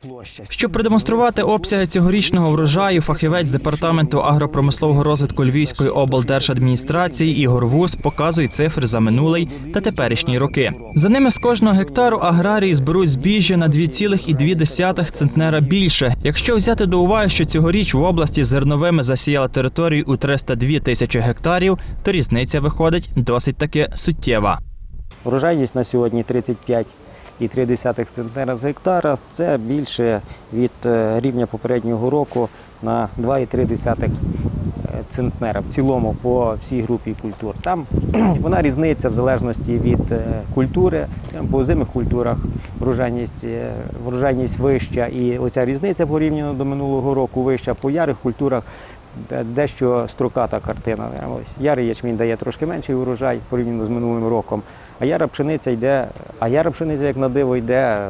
Щоб продемонструвати обсяги цьогорічного врожаю, фахівець Департаменту агропромислового розвитку Львівської облдержадміністрації Ігор Вус показує цифри за минулий та теперішні роки. За ними з кожного гектару аграрії зберуть збіжжя на 2,2 центнера більше. Якщо взяти до уваги, що цьогоріч в області зерновими засіяла територію у 302 тисячі гектарів, то різниця виходить досить таки суттєва. Врожайність на сьогодні 35,3 центнера з гектара – це більше від рівня попереднього року на 2,3 центнера в цілому по всій групі культур. Там вона різниця в залежності від культури. По озимих культурах врожайність вища і оця різниця порівняно до минулого року вища. По ярих культурах дещо строката картина. Ярий ячмінь дає трошки менший урожай порівняно з минулим роком, а яра пшениця як на диво йде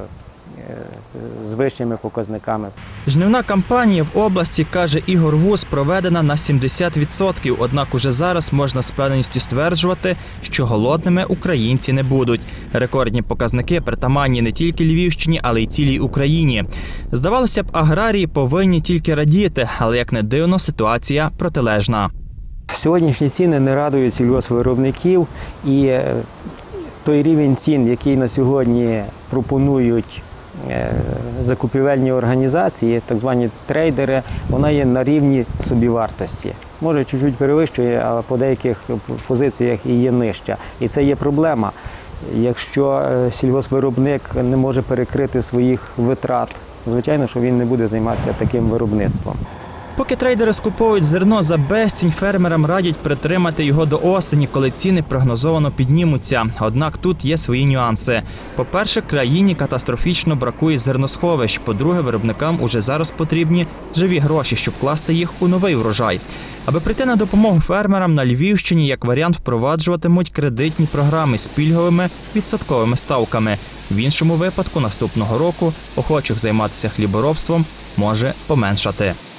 з вищими показниками. Жнивна кампанія в області, каже Ігор Вус, проведена на 70%, однак уже зараз можна з певністю стверджувати, що голодними українці не будуть. Рекордні показники притаманні не тільки Львівщині, але й цілій Україні. Здавалося б, аграрії повинні тільки радіти, але, як не дивно, ситуація протилежна. Сьогоднішні ціни не радують сільгоспвиробників, і той рівень цін, який на сьогодні пропонують закупівельні організації, так звані трейдери, вона є на рівні собівартості. Може, чуть-чуть перевищує, а по деяких позиціях і є нижча. І це є проблема. Якщо сільгоспвиробник не може перекрити своїх витрат, звичайно, що він не буде займатися таким виробництвом. Поки трейдери скуповують зерно за безцінь, фермерам радять притримати його до осені, коли ціни прогнозовано піднімуться. Однак тут є свої нюанси. По-перше, країні катастрофічно бракує зерносховищ. По-друге, виробникам уже зараз потрібні живі гроші, щоб класти їх у новий врожай. Аби прийти на допомогу фермерам, на Львівщині як варіант впроваджуватимуть кредитні програми з пільговими відсотковими ставками. В іншому випадку наступного року охочих займатися хліборобством може поменшати.